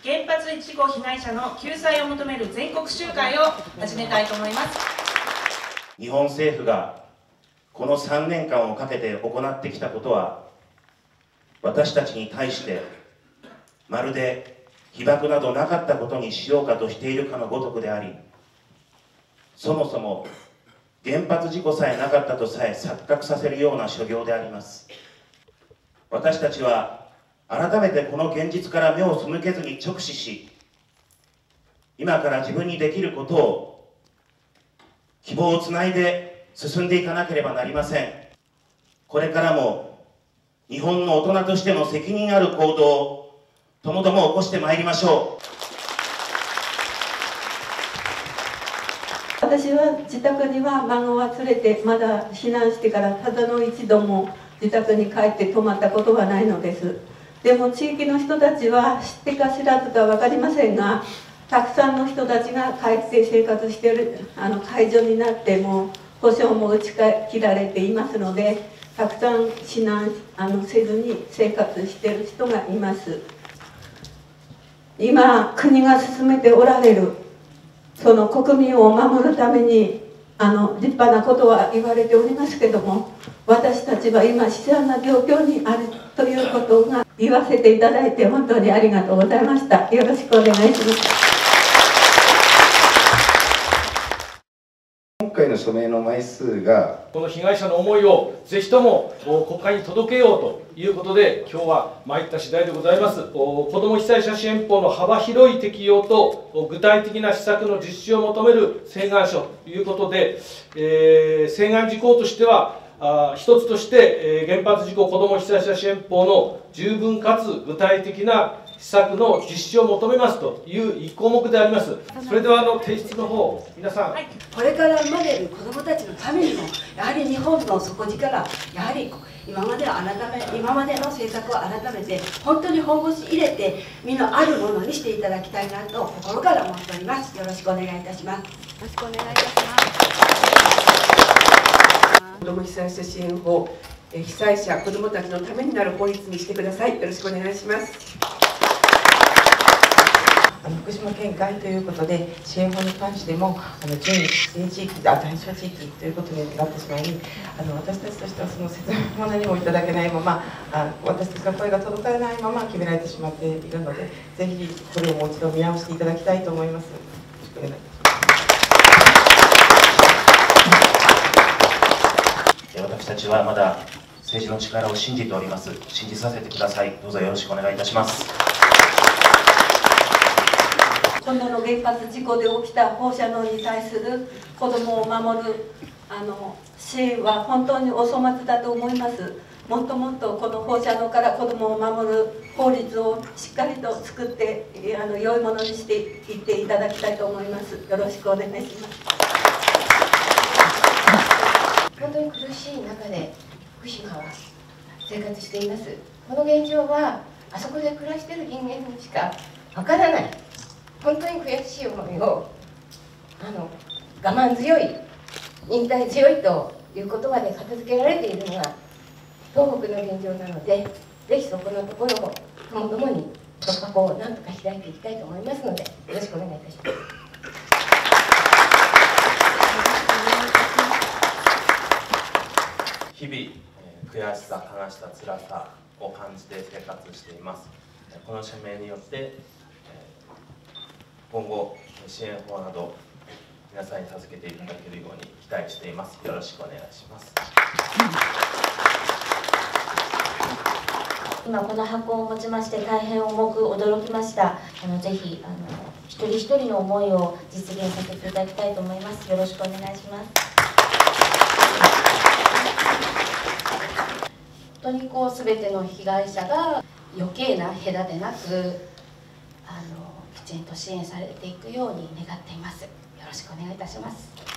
原発事故被害者の救済を求める全国集会を始めたいと思います。 日本政府がこの3年間をかけて行ってきたことは、私たちに対してまるで被爆などなかったことにしようかとしているかのごとくであり、そもそも原発事故さえなかったとさえ錯覚させるような所業であります。私たちは改めてこの現実から目を背けずに直視し、今から自分にできることを希望をつないで進んでいかなければなりません。これからも日本の大人としての責任ある行動をともども起こしてまいりましょう。 私は自宅には孫は連れてまだ避難してからただの一度も自宅に帰って泊まったことはないのです。でも地域の人たちは知ってか知らずか分かりませんが、たくさんの人たちが帰って生活している解除になっても保証も打ち切られていますので、たくさん避難せずに生活している人がいます。今国が進めておられるその国民を守るために立派なことは言われておりますけども、私たちは今悲惨な状況にあるということが言わせていただいて本当にありがとうございました。よろしくお願いします。 今回の署名の枚数がこの被害者の思いをぜひとも国会に届けようということで今日は参った次第でございます。子ども被災者支援法の幅広い適用と具体的な施策の実施を求める請願書ということで、請願事項としては一つとして、原発事故子ども被災者支援法の十分かつ具体的な施策の実施を求めますという1項目であります。それでは提出の方、皆さん、はい、 これから生まれる子どもたちのためにも、やはり日本の底力、やはり今までの政策を改めて、本当に本腰入れて、身のあるものにしていただきたいなと心から思っております。よろしくお願いいたします。よろしくお願いいたします。 子ども被災者支援法、被災者、子どもたちのためになる法律にしてください。よろしくお願いします。 福島県外ということで、支援法に関しても準指定地域、対象地域ということになってしまい、私たちとしてはその説明も何もいただけないまま、私たちの声が届かないまま決められてしまっているので、ぜひこれをもう一度見直していただきたいと思います。よろしくお願いします。私たちはまだ政治の力を信じております。信じさせてください。どうぞよろしくお願いいたします。 今度の原発事故で起きた放射能に対する子どもを守る支援は本当にお粗末だと思います。もっともっとこの放射能から子どもを守る法律をしっかりと作って良いものにしていっていただきたいと思います。よろしくお願いします。 本当に苦しい中で福島は生活しています。この現状はあそこで暮らしている人間にしかわからない。本当に悔しい思いを我慢強い、忍耐強いという言葉で片付けられているのが東北の現状なので、ぜひそこのところもともどもに突破口をなんとか開いていきたいと思いますので、よろしくお願いいたします。 日々、悔しさ、悲しさ、辛さを感じて生活しています。この署名によって今後支援法など皆さんに助けていただけるように期待しています。よろしくお願いします。 今この箱を持ちまして大変重く驚きました。ぜひ一人一人の思いを実現させていただきたいと思います。よろしくお願いします。 本当に全ての被害者が余計な隔てなくきちんと支援されていくように願っています。よろしくお願いいたします。